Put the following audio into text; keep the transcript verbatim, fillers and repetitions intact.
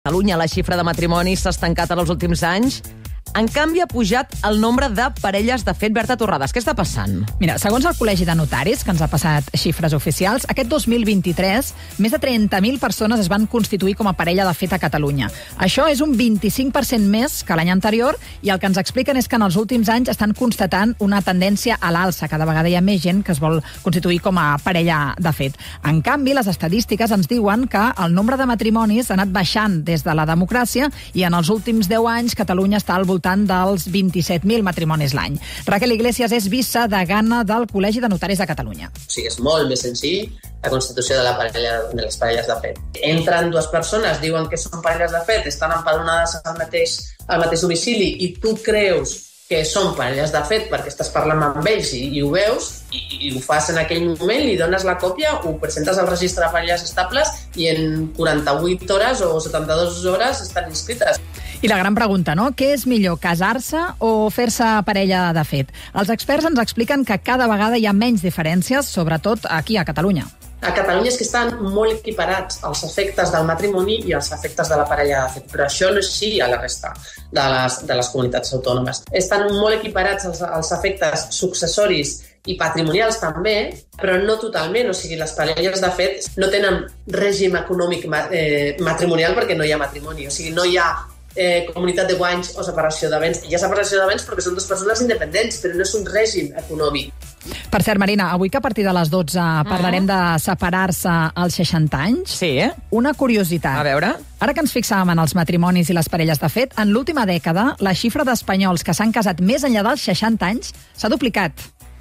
A Catalunya la xifra de matrimonis s'ha estancat en els últims anys. En canvi, ha pujat el nombre de parelles de fet. Berta Torrades, què està passant? Mira, segons el Col·legi de Notaris, que ens ha passat xifres oficials, aquest dos mil vint-i-tres més de trenta mil persones es van constituir com a parella de fet a Catalunya. Això és un vint-i-cinc per cent més que l'any anterior i el que ens expliquen és que en els últims anys estan constatant una tendència a l'alça. Cada vegada hi ha més gent que es vol constituir com a parella de fet. En canvi, les estadístiques ens diuen que el nombre de matrimonis ha anat baixant des de la democràcia i en els últims deu anys Catalunya està al voltant dels vint-i-set mil matrimonis l'any. Raquel Iglesias és vicedegana del Col·legi de Notaris de Catalunya. O sigui, és molt més senzill la constitució de, la parella, de les parelles de fet. Entren dues persones, diuen que són parelles de fet, estan empadronades al mateix, al mateix domicili i tu creus que són parelles de fet perquè estàs parlant amb ells i, i ho veus i, i ho fas en aquell moment, li dones la còpia, ho presentes al registre de parelles estables i en quaranta-vuit hores o setanta-dues hores estan inscrites. I la gran pregunta, no? Què és millor, casar-se o fer-se parella de fet? Els experts ens expliquen que cada vegada hi ha menys diferències, sobretot aquí a Catalunya. A Catalunya és que estan molt equiparats els efectes del matrimoni i els efectes de la parella de fet, però això no és així a la resta de les, de les comunitats autònomes. Estan molt equiparats els, els efectes successoris i patrimonials també, però no totalment. O sigui, les parelles de fet no tenen règim econòmic eh, matrimonial perquè no hi ha matrimoni. O sigui, no hi ha eh, comunitat de guanys o separació de béns. Hi ha separació de béns perquè són dues persones independents, però no és un règim econòmic. Per cert, Marina, avui que a partir de les dotze parlarem de separar-se als seixanta anys, Sí, eh? una curiositat. A veure... Ara que ens fixàvem en els matrimonis i les parelles de fet, en l'última dècada la xifra d'espanyols que s'han casat més enllà dels seixanta anys s'ha duplicat.